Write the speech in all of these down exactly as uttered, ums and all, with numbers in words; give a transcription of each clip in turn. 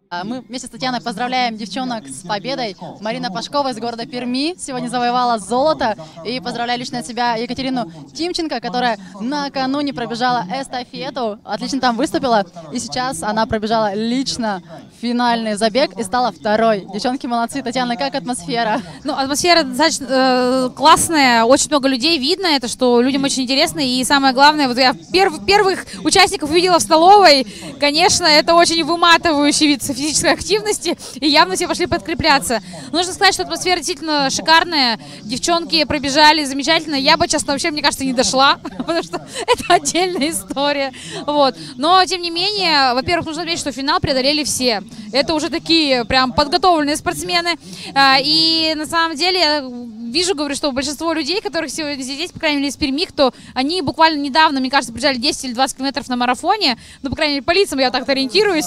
Мы вместе с Татьяной поздравляем девчонок с победой. Марина Пашкова из города Перми сегодня завоевала золото. И поздравляю лично от себя Екатерину Тимченко, которая накануне пробежала эстафету. Отлично там выступила. И сейчас она пробежала лично финальный забег и стала второй. Девчонки молодцы. Татьяна, как атмосфера? Ну, атмосфера достаточно э, классная. Очень много людей видно. Это что людям очень интересно. И самое главное, вот я перв, первых участников увидела в столовой. Конечно, это очень выматывающий вид физической активности, и явно все пошли подкрепляться. Нужно сказать, что атмосфера действительно шикарная. Девчонки пробежали замечательно. Я бы, честно, вообще, мне кажется, не дошла, потому что это отдельная история. Вот. Но, тем не менее, во-первых, нужно отметить, что финал преодолели все. Это уже такие прям подготовленные спортсмены. И на самом деле я вижу, говорю, что большинство людей, которых сегодня здесь, по крайней мере, из Перми, кто они буквально недавно, мне кажется, пробежали десять или двадцать километров на марафоне, ну, по крайней мере, по лицам я так-то ориентируюсь,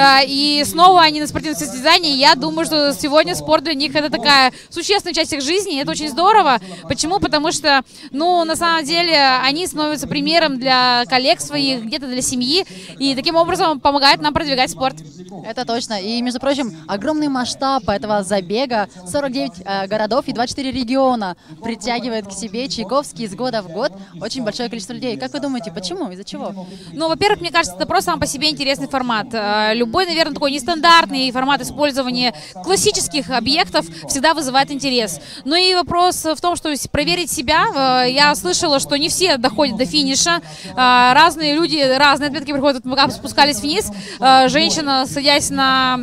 и снова они на спортивных состязаниях. Я думаю, что сегодня спорт для них это такая существенная часть их жизни, и это очень здорово. Почему? Потому что, ну, на самом деле, они становятся примером для коллег своих, где-то для семьи, и таким образом помогают нам продвигать спорт. Это точно. И, между прочим, огромный масштаб этого забега, сорок девять э, городов и двадцать четыре региона притягивает к себе Чайковский из года в год очень большое количество людей. Как вы думаете, почему? Из-за чего? Ну, во-первых, мне кажется, это просто сам по себе интересный формат. Любой, наверное, такой нестандартный формат использования классических объектов всегда вызывает интерес. Ну и вопрос в том, что проверить себя. Я слышала, что не все доходят до финиша. Разные люди, разные отметки приходят, мы спускались вниз. Женщина, садясь на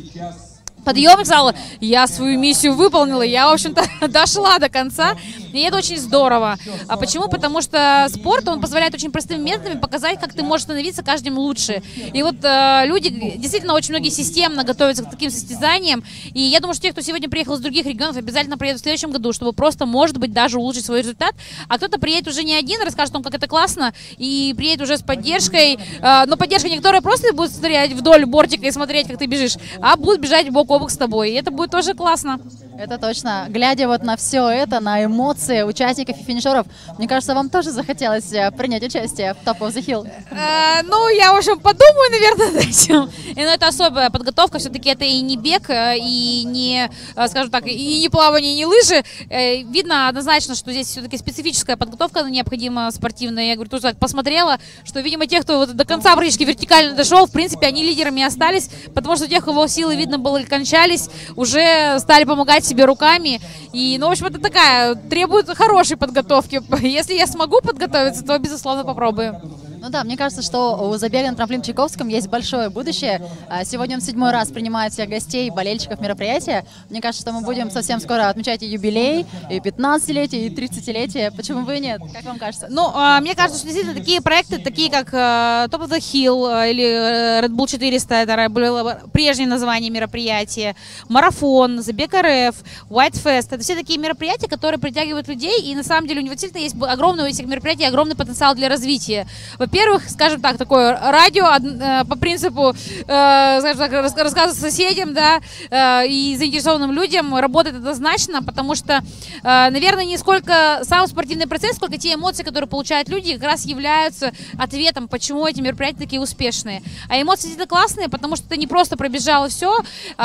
подъемник, сказала, я свою миссию выполнила, я, в общем-то, дошла до конца, и это очень здорово. А почему? Потому что спорт, он позволяет очень простыми методами показать, как ты можешь становиться каждым лучше. И вот э, люди, действительно, очень многие системно готовятся к таким состязаниям, и я думаю, что те, кто сегодня приехал из других регионов, обязательно приедут в следующем году, чтобы просто, может быть, даже улучшить свой результат, а кто-то приедет уже не один, расскажет вам, как это классно, и приедет уже с поддержкой, э, но поддержка не которая просто будет стоять вдоль бортика и смотреть, как ты бежишь, а будут бежать бок о бок с тобой, и это будет тоже классно. Это точно. Глядя вот на все это, на эмоции участников и финишеров, мне кажется, вам тоже захотелось принять участие в Top of the Hill. Э, ну, я, в общем, подумаю, наверное, над этим. И, ну, это особая подготовка, все-таки это и не бег, и не, скажем так, и не плавание, и не лыжи. Э, видно однозначно, что здесь все-таки специфическая подготовка необходима спортивная. Я говорю, тоже так посмотрела, что, видимо, те, кто вот до конца практически вертикально дошел, в принципе, они лидерами остались, потому что тех, у кого силы, видно, было кончались, уже стали помогать себе руками. И, ну, в общем, это такая, требует хорошей подготовки. Если я смогу подготовиться, то, безусловно, попробую. Ну да, мне кажется, что у забега на трамплин в Чайковском есть большое будущее. Сегодня он в седьмой раз принимает всех гостей, болельщиков мероприятия. Мне кажется, что мы будем совсем скоро отмечать и юбилей, и пятнадцатилетие, и тридцатилетие. Почему бы и нет? Как вам кажется? Ну, мне кажется, что действительно такие проекты, такие как Top of the Hill или Red Bull четыреста, это было прежнее название мероприятия, марафон, забег РФ, White Fest, это все такие мероприятия, которые притягивают людей, и на самом деле у него действительно есть огромный у этих мероприятий, огромный потенциал для развития. Во-первых, скажем так, такое радио э, по принципу, э, скажем так, рассказывать соседям, да, э, и заинтересованным людям работает однозначно, потому что, э, наверное, не сколько сам спортивный процесс, сколько те эмоции, которые получают люди, как раз являются ответом, почему эти мероприятия такие успешные. А эмоции действительно классные, потому что ты не просто пробежала все, э,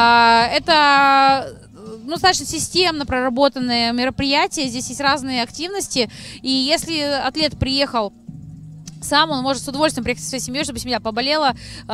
это... ну, достаточно системно проработанные мероприятия, здесь есть разные активности, и если атлет приехал сам, он может с удовольствием приехать со своей семьей, чтобы семья поболела,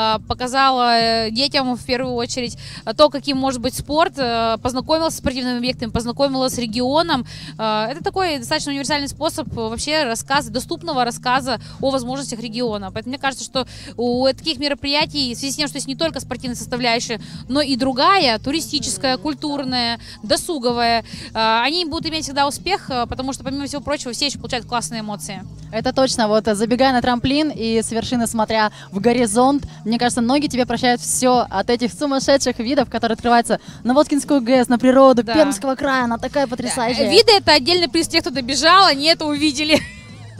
показала детям в первую очередь то, каким может быть спорт, познакомилась с спортивными объектами, познакомилась с регионом. Это такой достаточно универсальный способ вообще рассказа, доступного рассказа о возможностях региона. Поэтому мне кажется, что у таких мероприятий, в связи с тем, что есть не только спортивная составляющая, но и другая, туристическая, культурная, досуговая, они будут иметь всегда успех, потому что, помимо всего прочего, все еще получают классные эмоции. Это точно. Вот забегая на трамплин и с вершины смотря в горизонт, мне кажется, ноги тебе прощают все от этих сумасшедших видов, которые открываются на Воткинскую ГЭС, на природу, да. Пермского края. Она такая потрясающая. Виды — это отдельный приз тех, кто добежал, они это увидели.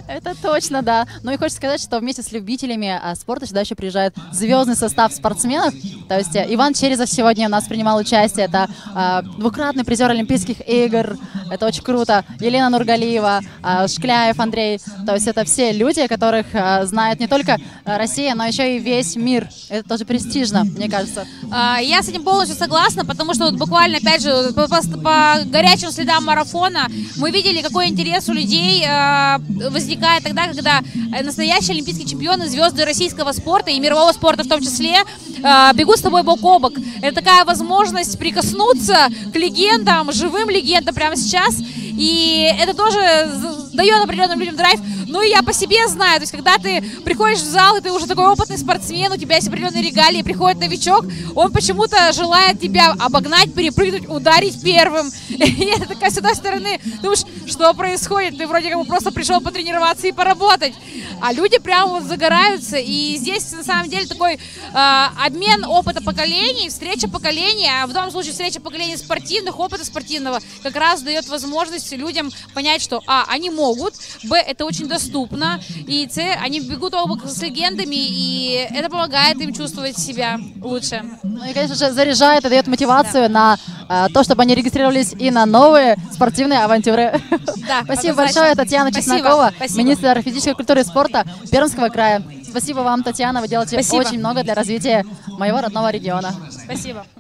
Это точно, да. Ну и хочется сказать, что вместе с любителями а, спорта сюда еще приезжает звездный состав спортсменов. То есть э, Иван Черезов сегодня у нас принимал участие. Это э, двукратный призер Олимпийских игр. Это очень круто. Елена Нургалиева, э, Шкляев Андрей. То есть это все люди, которых э, знает не только Россия, но еще и весь мир. Это тоже престижно, мне кажется. Я с этим полностью согласна, потому что вот буквально, опять же, по, по, по горячим следам марафона мы видели, какой интерес у людей э, возникает тогда, когда настоящие олимпийские чемпионы, звезды российского спорта и мирового спорта в том числе, э, бегут с тобой бок о бок. Это такая возможность прикоснуться к легендам, живым легендам прямо сейчас. И это тоже дает определенным людям драйв. Ну и я по себе знаю, то есть когда ты приходишь в зал, и ты уже такой опытный спортсмен, у тебя есть определенные регалии, приходит новичок, он почему-то желает тебя обогнать, перепрыгнуть, ударить первым. И это такая с одной стороны, думаешь, что происходит? Ты вроде как бы просто пришел потренироваться и поработать. А люди прям вот загораются, и здесь на самом деле такой э, обмен опыта поколений, встреча поколений, а в данном случае встреча поколений спортивных, опыта спортивного, как раз дает возможность людям понять, что а, они могут, б, это очень доступно, и с, они бегут оба с легендами, и это помогает им чувствовать себя лучше. Ну и, конечно же, заряжает и дает мотивацию да. на э, то, чтобы они регистрировались и на новые спортивные авантюры. Да, Спасибо большое, Татьяна Спасибо. Чеснокова, Спасибо. министр физической культуры и спорта Пермского края. Спасибо вам, Татьяна, вы делаете Спасибо. очень много для развития моего родного региона. Спасибо.